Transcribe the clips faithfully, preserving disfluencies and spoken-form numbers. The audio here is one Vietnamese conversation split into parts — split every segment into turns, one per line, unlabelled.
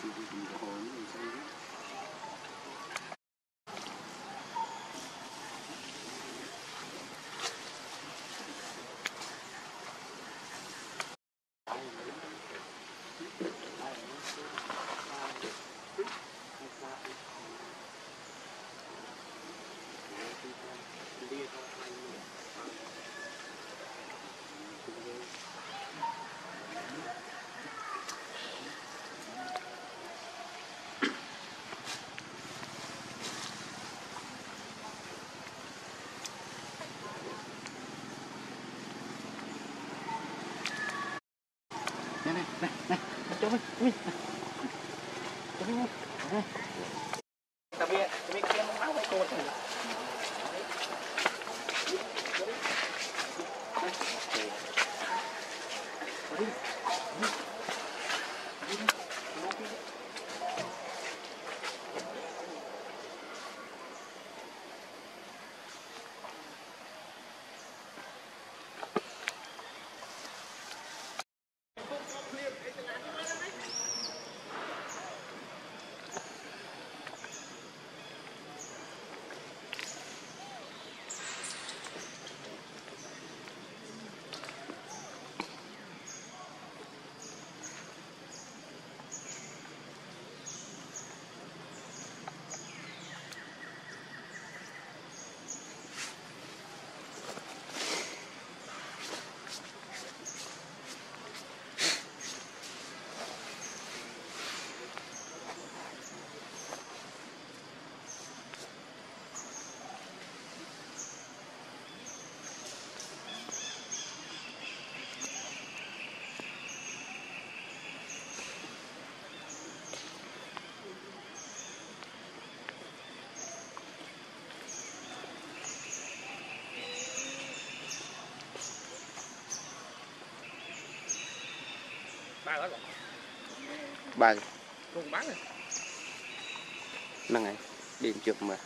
này này này này cho mình mình cho mình này tao biết tao biết kia nó máu mấy cô thôi ba đó rồi
ba
cùng bán này
năm ngày điểm chụp mà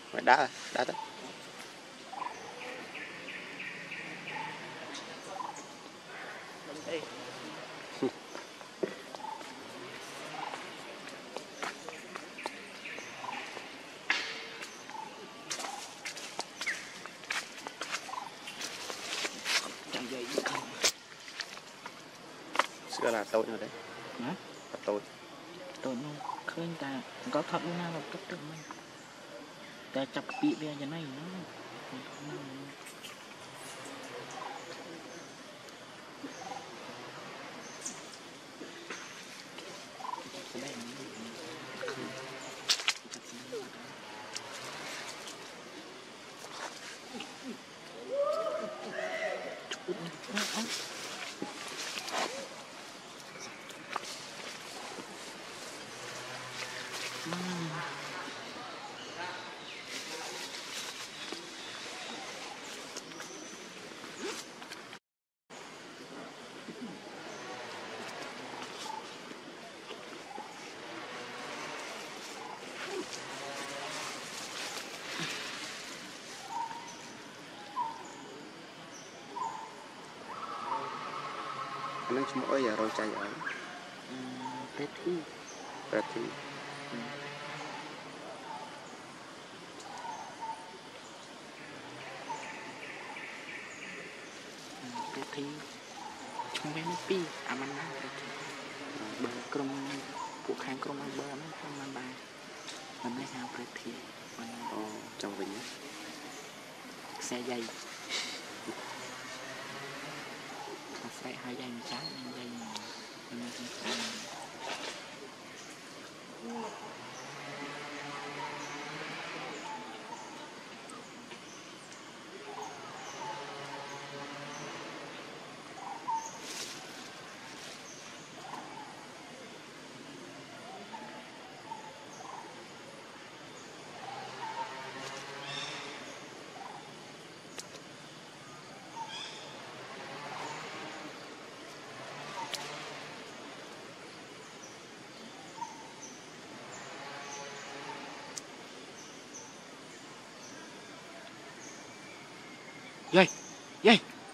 Mày đá đá tới. Xưa là tôi rồi đấy.
Hả?
Là tôi.
Tôi nó khơi ta có thật luôn nào cấp được mình. Ta chập bị về như này nó.
Anh cuma oh ya rồi chạy ở.
Tết thi.
Berarti.
Tết thi. Trong bên pi à mình nói bờ crom phụ khang crom bờ nó không mang bài mình lấy hàng Tết thi.
Ồ, trong vịnh á.
Xe dây. Xe hai dây mình trắng nên dây mình dây dây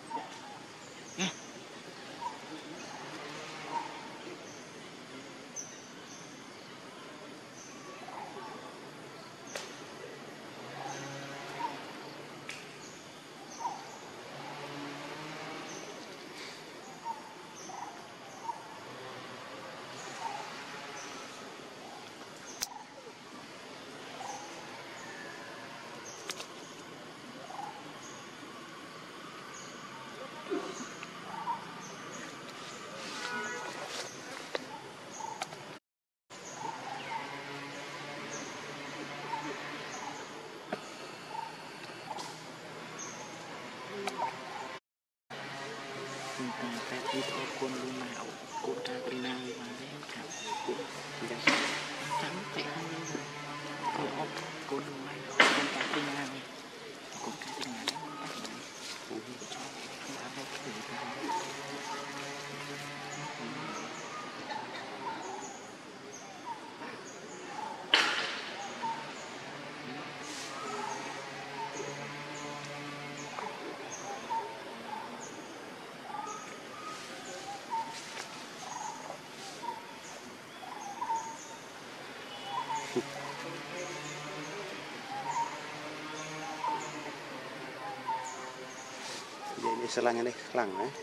ta ta đi theo con luôn nào con ta đi nào mà đấy thảo cũng trắng chạy hai lên rồi rồi ôm con luôn này con ta đi nào này con ta đi nào đấy con ta này cũng cho con ta đây thử ta
Vậy đi selanya đây, lẳng đấy.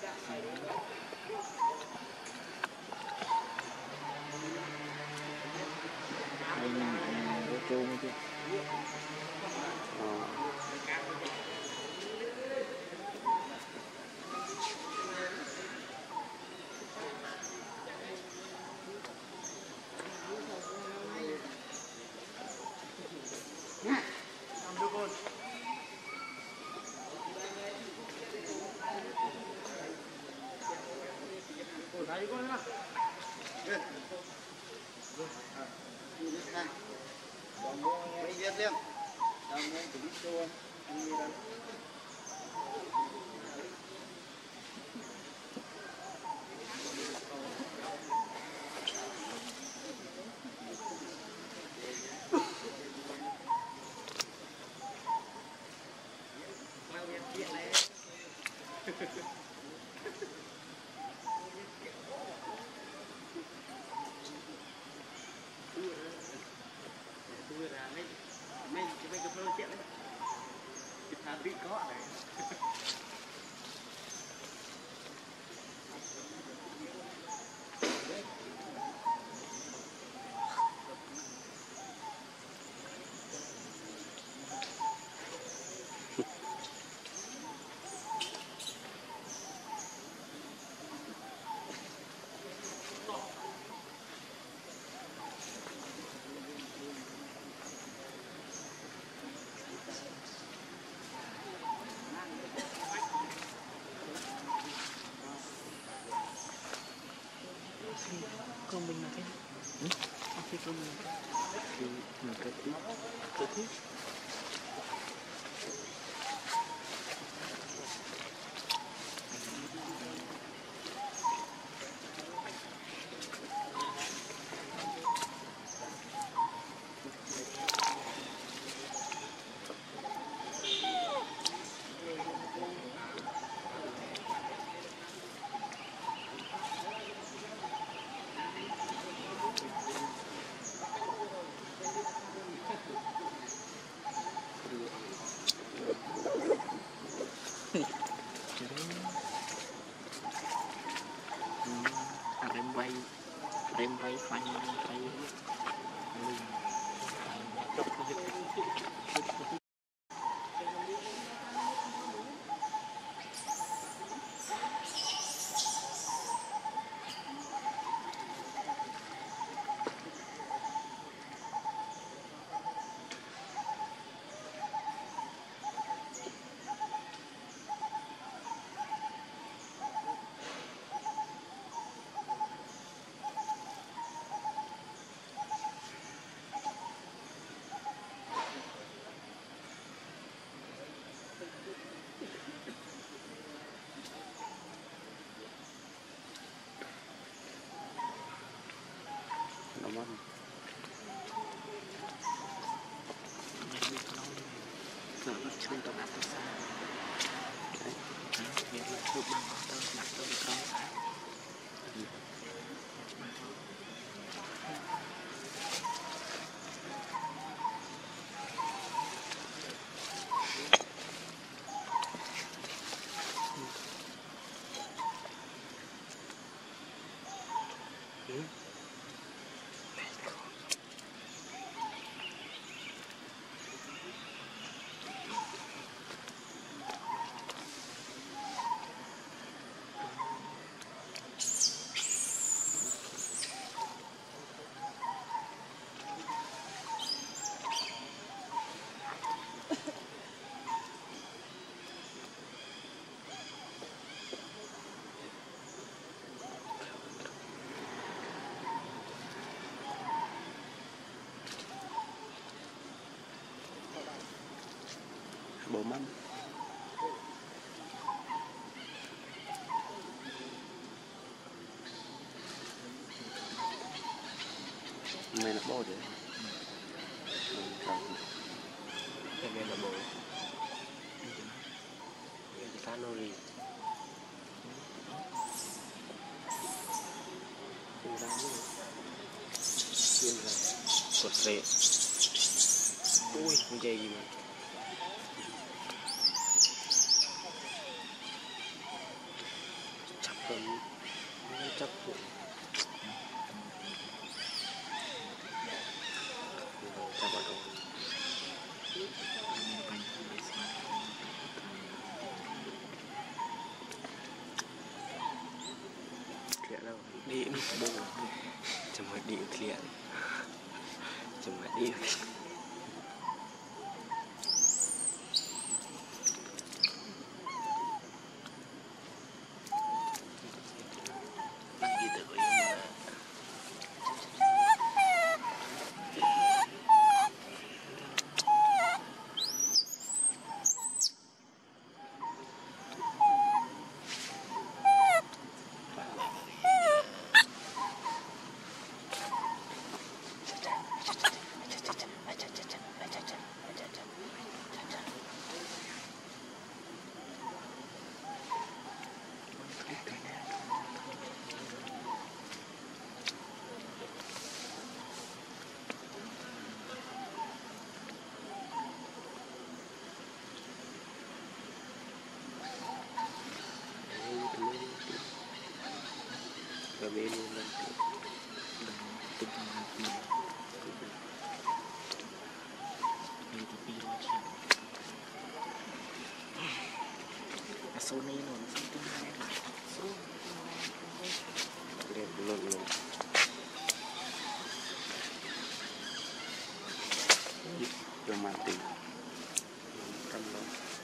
đây là ô tô chứ.
Ờ.
vừa là mấy mấy cái mấy cái phơi chết đấy chụp hai biết có này con mình là thế ừ? Khi con mình thì mình cái thứ cái thứ rem bay rem bay phanh rem bay
Naman.
Sợ nó chui tao đặt xa. Đấy, việc là chụp bằng có tao đặt tao được con xa. Ừ.
Bộ mắm. Này là bò đấy.
Cái này là bò. Cái cá nori. Cái rau nữa. Cái rau. Cột sệ. Ui, không chơi gì mà. Chắp cầm. Chắp cũng. Chắp vào đâu. Đâu đi nó bù chấm hỏi đi thiện chấm hỏi đi
số này nó số tương lai số
liền luôn luôn cho mà tìm cầm nó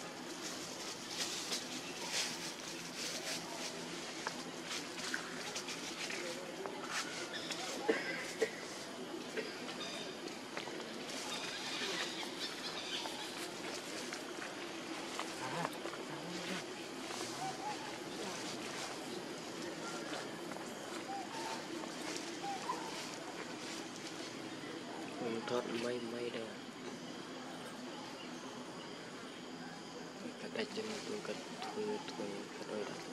thoát mây mây đây cái chân tôi cất thuê thuê cái đôi đó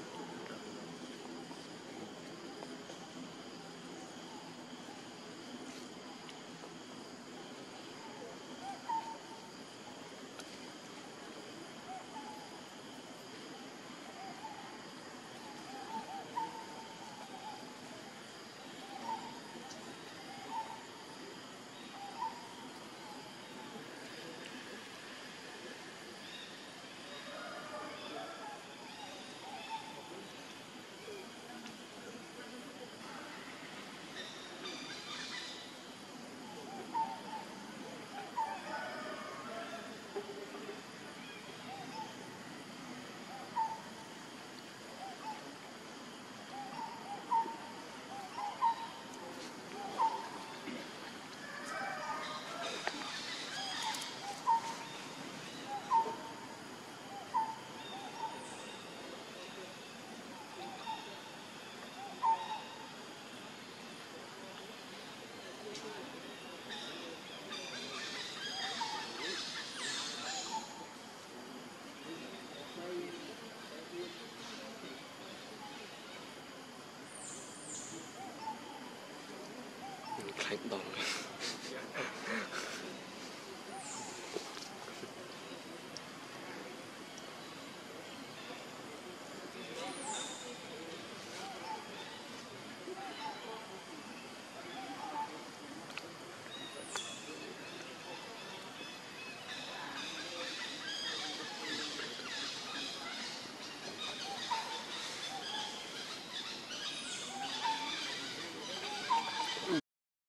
khách bóng